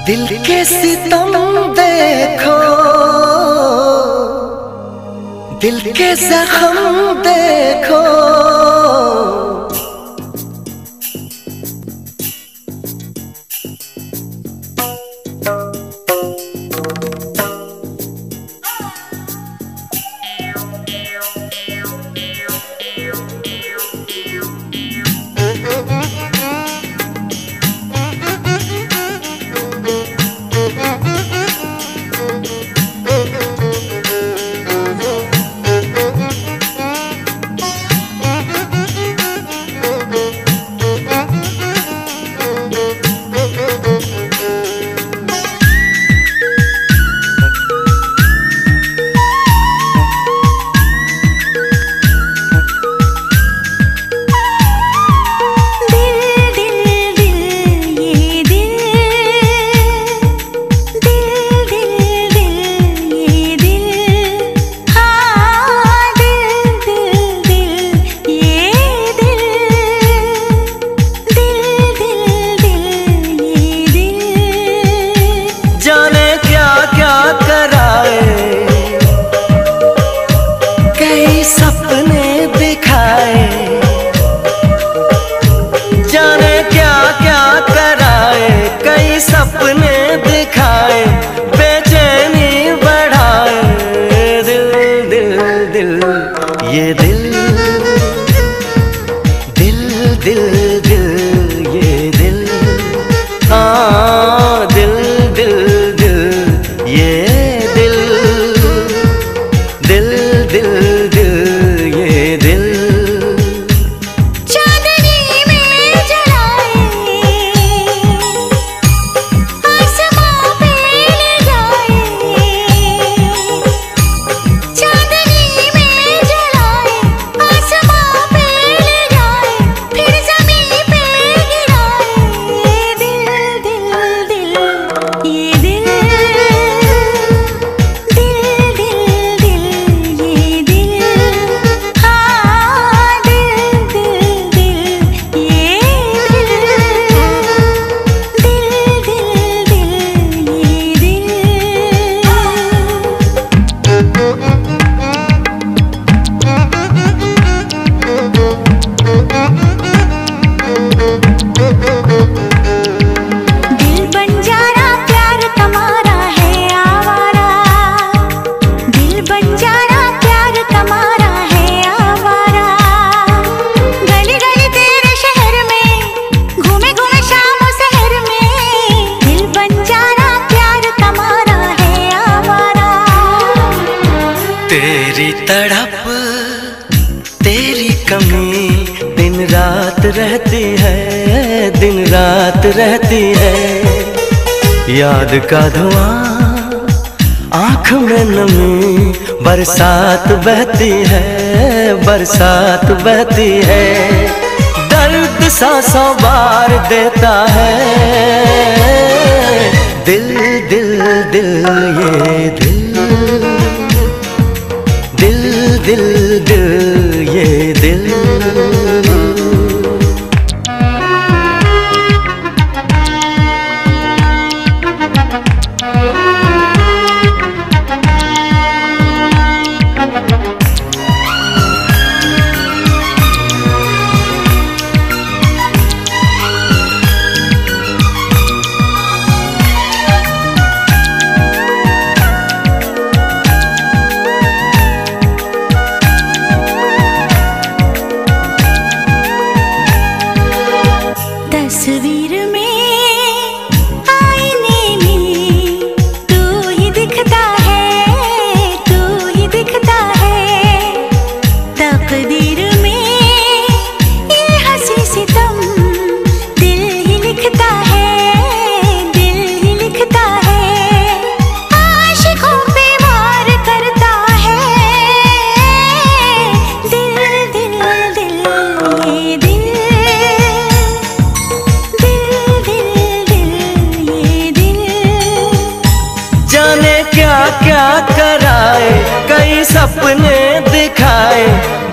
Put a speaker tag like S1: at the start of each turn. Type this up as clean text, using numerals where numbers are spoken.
S1: दिल के सितम देखो, दिल के जख्म देखो, सपने दिखाए, जाने क्या क्या कराए, कई सपने दिखाए, बेचैनी बढ़ाए। दिल दिल दिल ये दिल, दिल दिल दिल ये दिल, हाँ दिल दिल दिल ये दिल, दिल दिल तेरी तड़प तेरी कमी दिन रात रहती है, दिन रात रहती है। याद का धुआं आँख में नमी, बरसात बहती है, बरसात बहती है। दर्द सा 100 बार देता है दिल दिल दिल ये दिल, दिल दिल दिल ये दिल।
S2: तस्वीर में आईने में तू ही दिखता है, तू ही दिखता है। तकदीर में ये हंसी सितम दिल ही लिखता है, दिल ही लिखता है। आशिकों पे वार करता है दिल दिल दिल ये दिल।
S1: जाने क्या क्या कराए, कई सपने दिखाए,